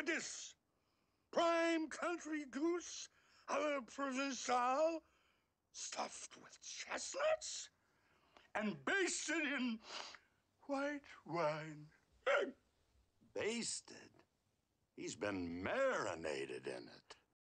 at this. Prime country goose a la Provençal, stuffed with chestnuts and basted in white wine. Basted? He's been marinated in it.